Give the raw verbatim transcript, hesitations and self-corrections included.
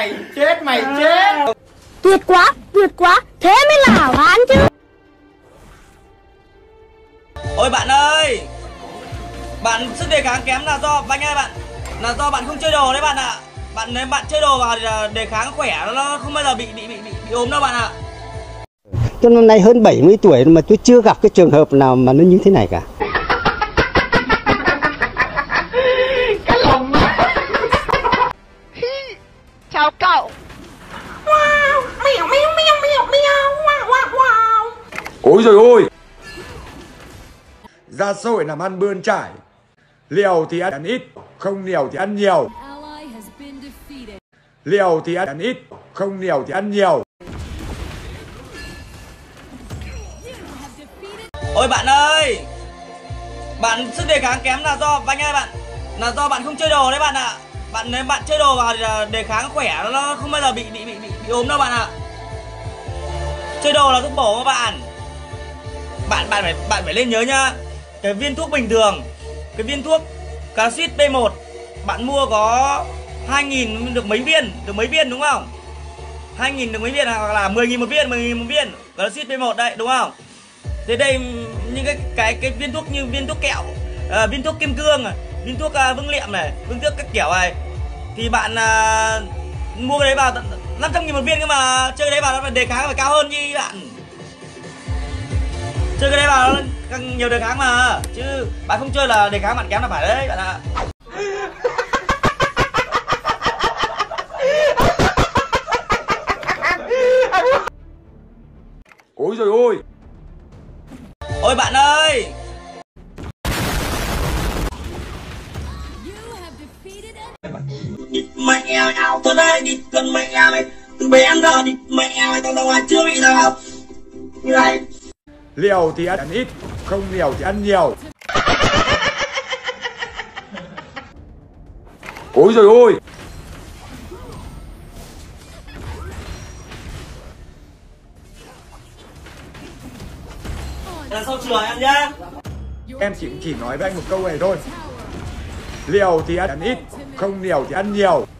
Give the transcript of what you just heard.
mày chết, mày chết. Tuyệt quá, tuyệt quá, thế mới là hảo hán chứ. Ôi bạn ơi, bạn sức đề kháng kém là do Banh ơi bạn, là do bạn không chơi đồ đấy bạn ạ. Bạn nếu bạn chơi đồ vào đề kháng khỏe nó không bao giờ bị bị bị bị, bị ốm đâu bạn ạ. Tôi năm nay hơn bảy mươi tuổi mà tôi chưa gặp cái trường hợp nào mà nó như thế này cả. Cái lòng Chào cậu. wow, mèo mèo mèo mèo mèo wow wow wow. Ôi rồi ôi, ra xã hội làm ăn bươn trải, liều thì ăn ít, không liều thì ăn nhiều. Liều thì ăn ít, không liều thì ăn nhiều. Ôi bạn ơi, bạn sức đề kháng kém là do Banh ơi bạn, là do bạn không chơi đồ đấy bạn ạ. Bạn nếu bạn chơi đồ vào đề kháng khỏe nó không bao giờ bị bị bị bị, bị ốm đâu bạn ạ. Chơi đồ là thuốc bổ mà bạn. Bạn bạn phải bạn phải lên nhớ nhá. Cái viên thuốc bình thường, cái viên thuốc Carasit P một bạn mua có hai nghìn được mấy viên, được mấy viên đúng không? hai nghìn được mấy viên hoặc là mười nghìn một viên, mười nghìn một viên. Carasit P một đây đúng không? Thế đây những cái cái cái viên thuốc như viên thuốc kẹo, à, viên thuốc kim cương, viên thuốc uh, vương liệm này, viên thuốc các kiểu này thì bạn uh, mua cái đấy vào năm trăm nghìn một viên, cơ mà chơi cái đấy vào nó phải đề kháng phải cao hơn như bạn. Chơi cái đấy vào nó càng nhiều đề kháng mà, chứ bạn không chơi là đề kháng bạn kém là phải đấy bạn ạ. Ôi rồi ôi. Ôi bạn ơi, mẹ nào tôi đây đi con mẹ mày từ bé ăn ra đi mẹ mày tao tao chưa bị nào như này. Liều thì ăn ít, không liều thì ăn nhiều. Ôi rồi ôi. Là sau trường em nhá. Em chỉ chỉ nói với anh một câu này thôi. Liều thì ăn ít, không liều thì ăn nhiều.